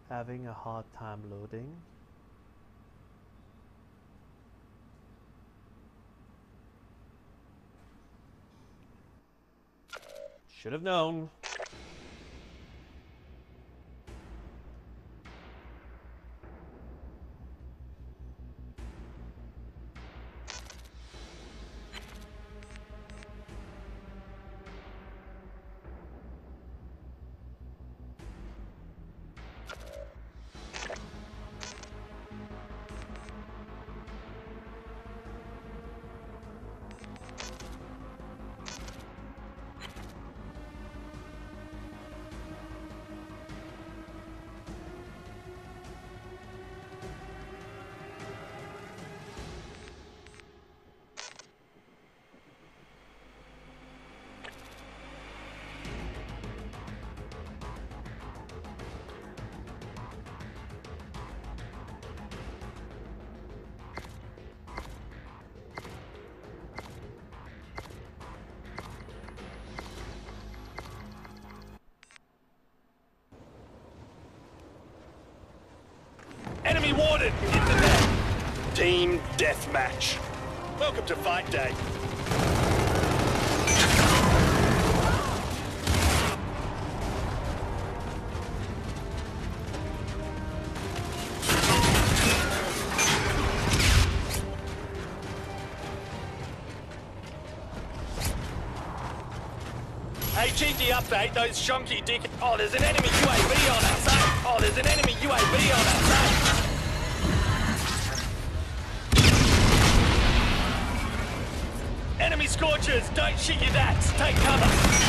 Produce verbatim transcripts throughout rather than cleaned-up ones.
Having a hard time loading. Should have known. Enemy warded! Hit the net! Team deathmatch. Welcome to fight day. Hey, cheeky update, those shonky dick... Oh, there's an enemy U A V on us, eh? Oh, there's an enemy U A V on us, eh? Enemy scorchers, don't shit your dats, take cover.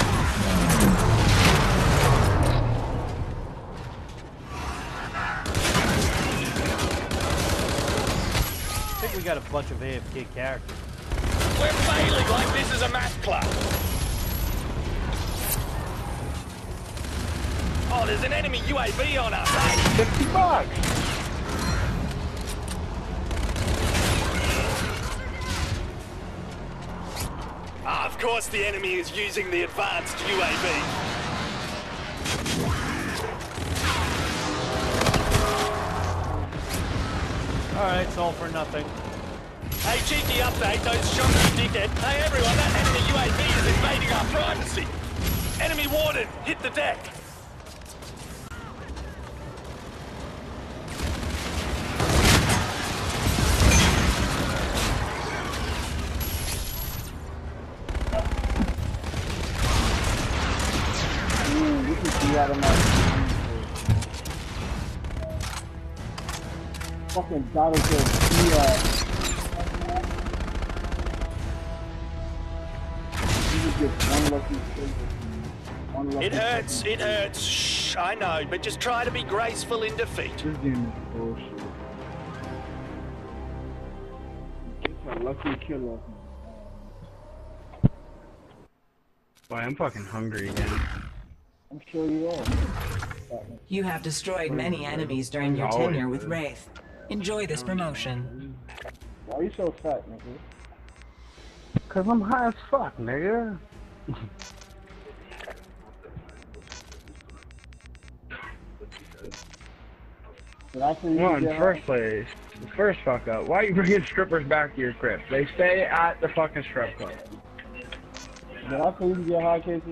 I think we got a bunch of A F K characters. We're failing like this is a math club. Oh, there's an enemy U A V on us, eh? fifty bucks! Ah, of course the enemy is using the advanced U A V. Alright, it's all for nothing. Hey, cheeky update, those shonky dickhead. Hey everyone, that enemy U A V is invading our privacy. Enemy warden, hit the deck. Out of my fucking battle kill. Yeah. You just get one lucky kill. One lucky It hurts, kill. it hurts. Shh, I know, but just try to be graceful in defeat. This game is bullshit. It's a lucky kill off me. Boy, I'm fucking hungry again. I'm sure you are. You have destroyed many enemies during your tenure with Wraith. Enjoy this promotion. Why are you so fat, nigga? Cause I'm high as fuck, nigga. Well, in the first place, the first fuck up. Why are you bringing strippers back to your crib? They stay at the fucking strip club. Did I tell you to get high, Casey?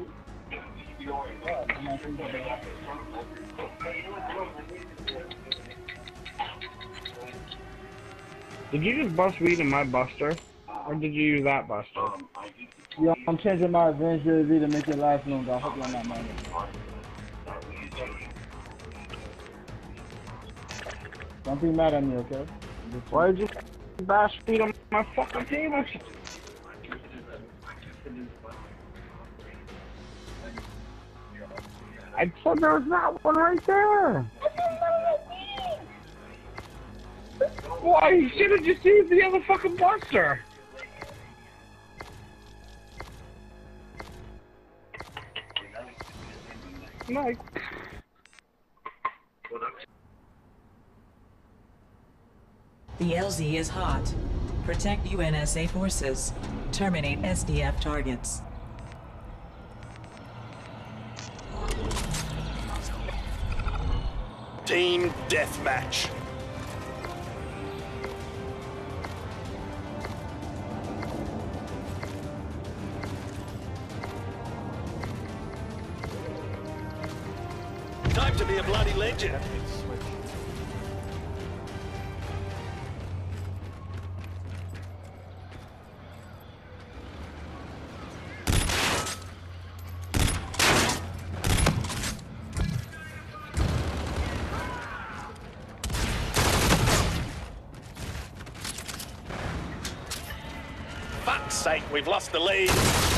Did you just bust weed in my buster? Or did you use that buster? Yeah, I'm changing my advanced U A V to make it last longer. I hope you're not mind. Don't be mad at me, okay? Why did you bash weed on my fucking table? I said there was not one right there. Why? You should have just used the other fucking buster. Mike. The L Z is hot. Protect U N S A forces. Terminate S D F targets. Team deathmatch. Time to be a bloody legend. Fuck's sake, we've lost the lead.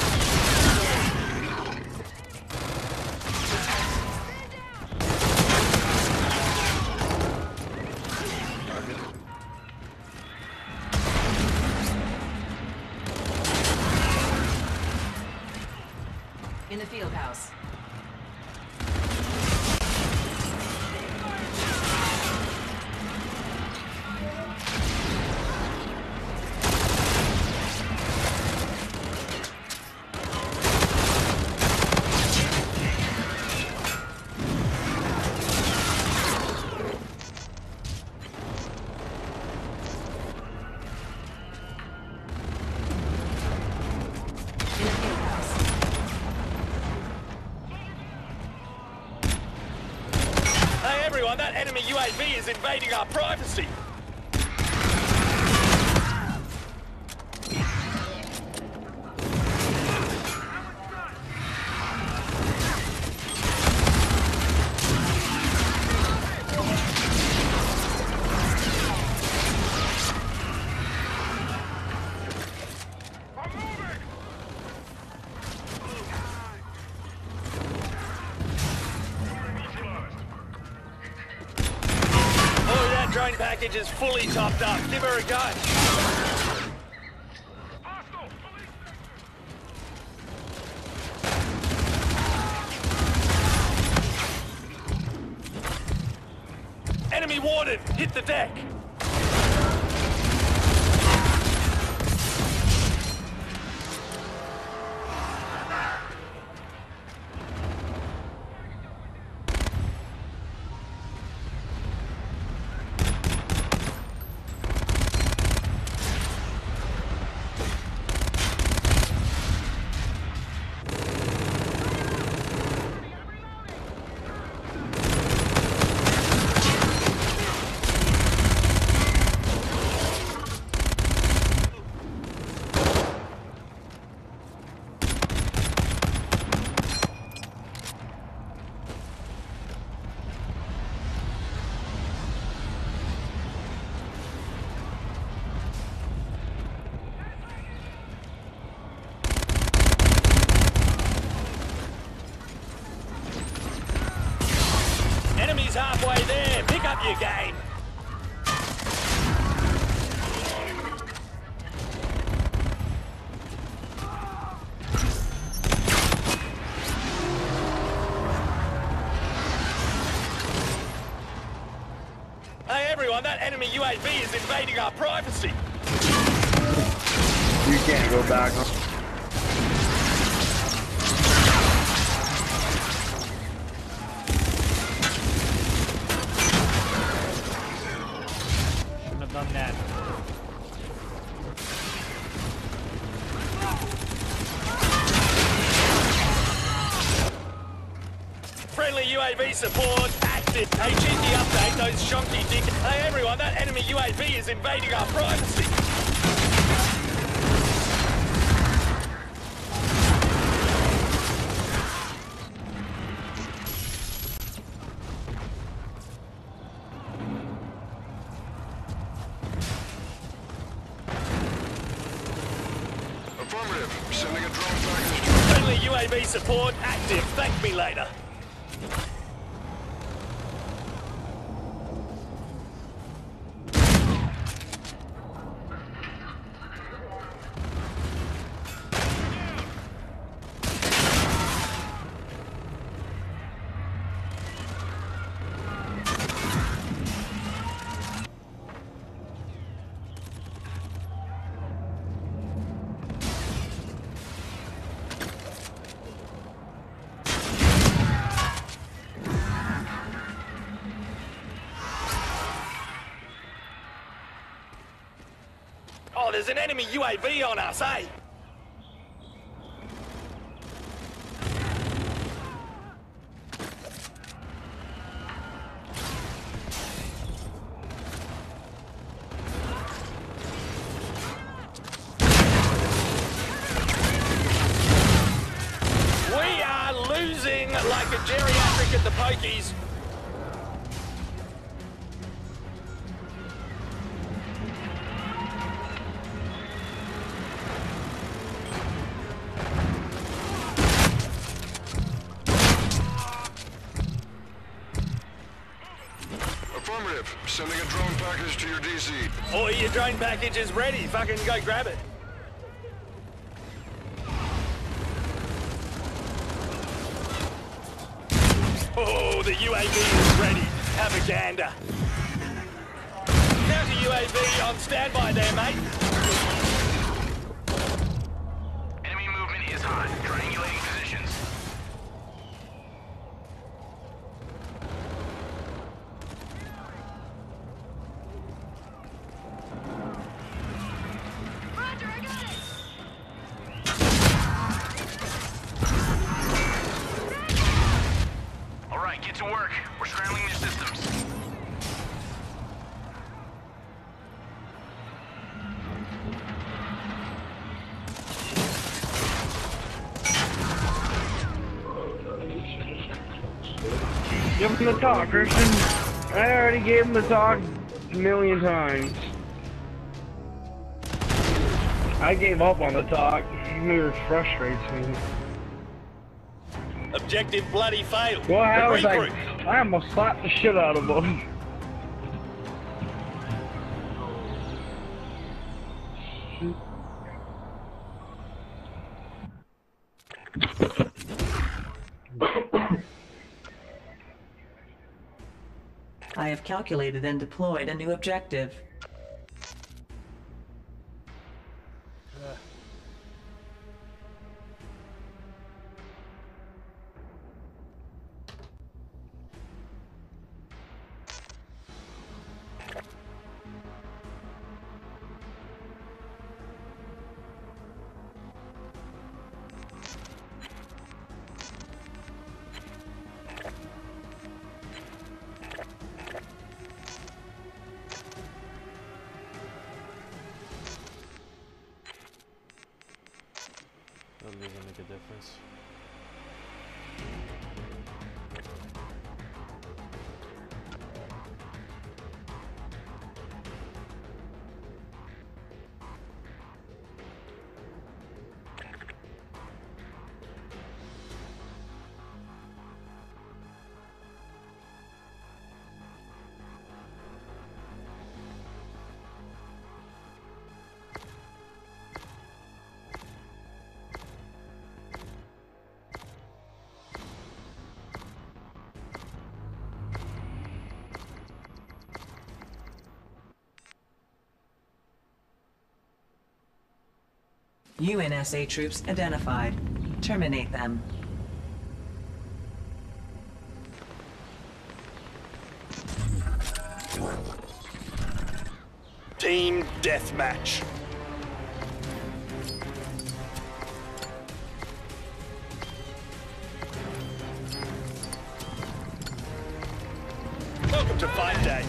In the field house. Everyone, that enemy U A V is invading our privacy. Drone package is fully topped up. Give her a go. Enemy warded. Hit the deck. Enemy's halfway there. Pick up your game. Hey everyone, that enemy U A V is invading our privacy. You can't go back. Huh? Done that. Friendly U A V support active. Hey, cheeky update, those shonky dick. Hey everyone, that enemy U A V is invading our privacy. Sending a drone package. Friendly U A V support active. Thank me later. there's an enemy U A V on us, eh? We are losing like a geriatric at the pokies. Affirmative. Sending a drone package to your D C. All your drone package is ready. Fucking go grab it. Oh, the U A V is ready. Have a gander. Counter U A V on standby there, mate. Enemy movement is hot. Triangulating positions. Roger, I got it! All right, get to work. We're scrambling their systems. Give him the talk, Christian. I already gave him the talk a million times. I gave up on the talk. It frustrates me. Objective bloody failed. Well, I was Regroup. like, I almost slapped the shit out of him. I have calculated and deployed a new objective. Doesn't even make a difference. U N S A troops identified. Terminate them. Team deathmatch. Welcome to Fight Day.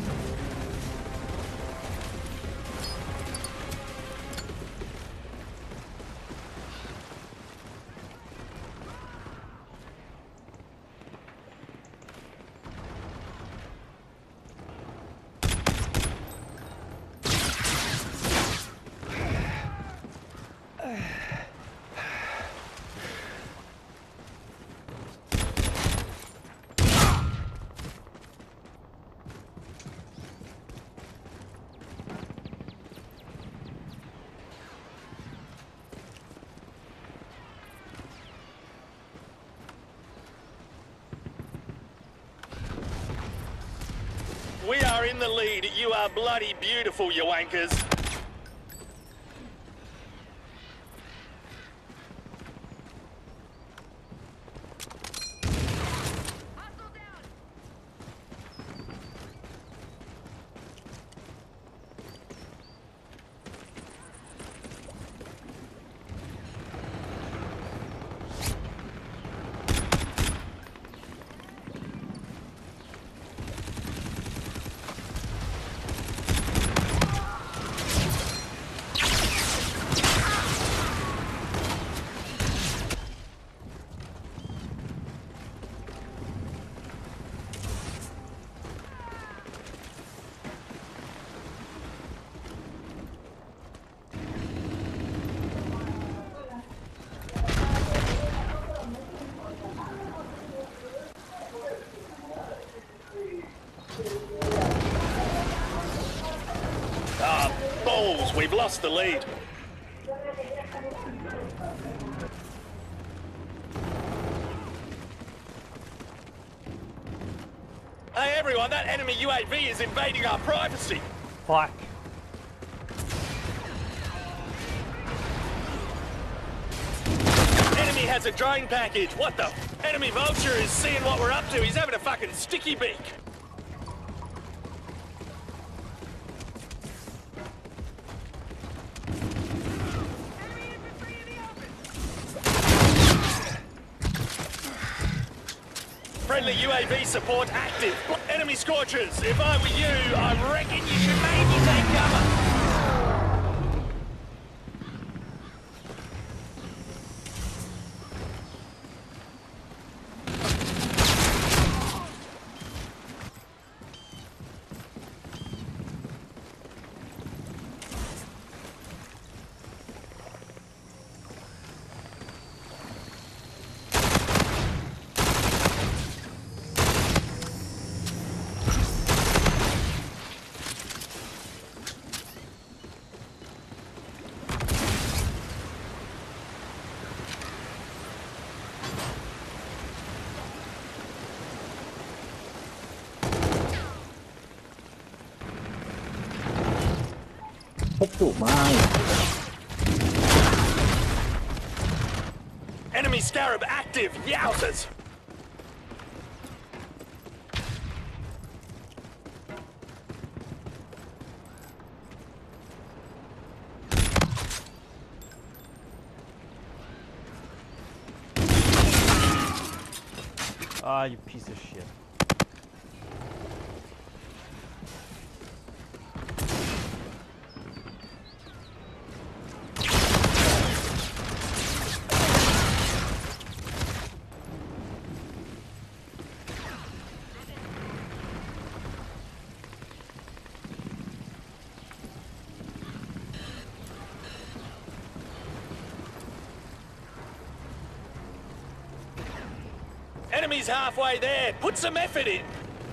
We are in the lead. You are bloody beautiful, you wankers. Balls, we've lost the lead. Hey everyone, that enemy U A V is invading our privacy. Fuck. Enemy has a drone package. What the? Enemy vulture is seeing what we're up to. He's having a fucking sticky beak. Friendly U A V support active. Enemy Scorchers, if I were you, I reckon you should maybe take cover. Enemy Scarab active. Yowzers. Ah, you piece of shit. Enemy's halfway there. Put some effort in.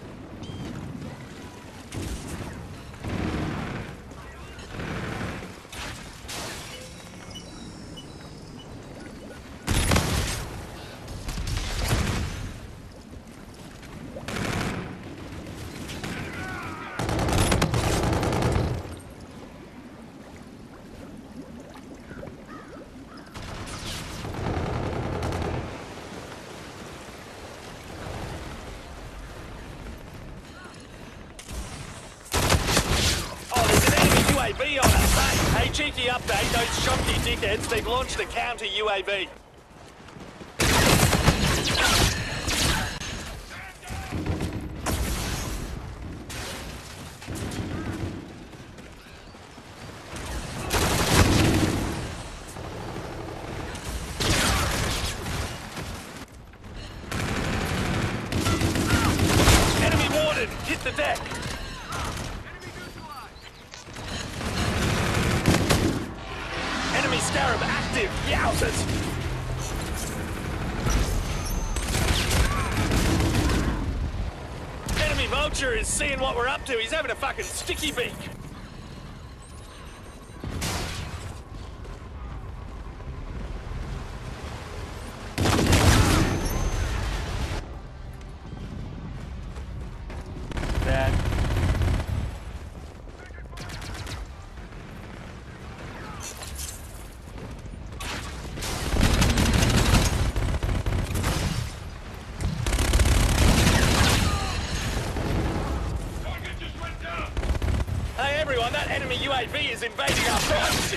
U A V on us. Hey, cheeky update, those shonky dickheads, they've launched a counter U A V. Enemy warded, hit the deck. Enemy Scarab active, yowzers! Enemy Vulture is seeing what we're up to, he's having a fucking sticky beak! Bad. Hey everyone, that enemy U A V is invading our privacy!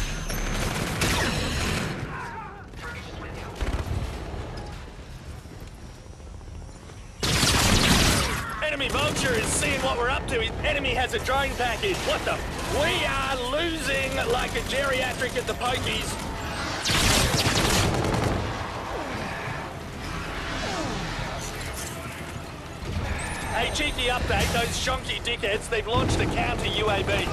Enemy Vulture is seeing what we're up to. Enemy has a drone package. What the? We are losing like a geriatric at the pokies. Hey, cheeky update, those shonky dickheads, they've launched a counter U A V.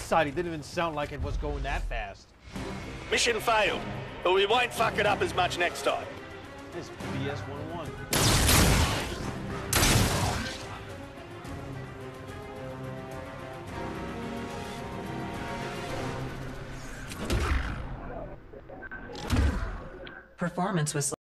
side, he didn't even sound like it was going that fast. Mission failed, but we won't fuck it up as much next time. This B S one oh one. Performance was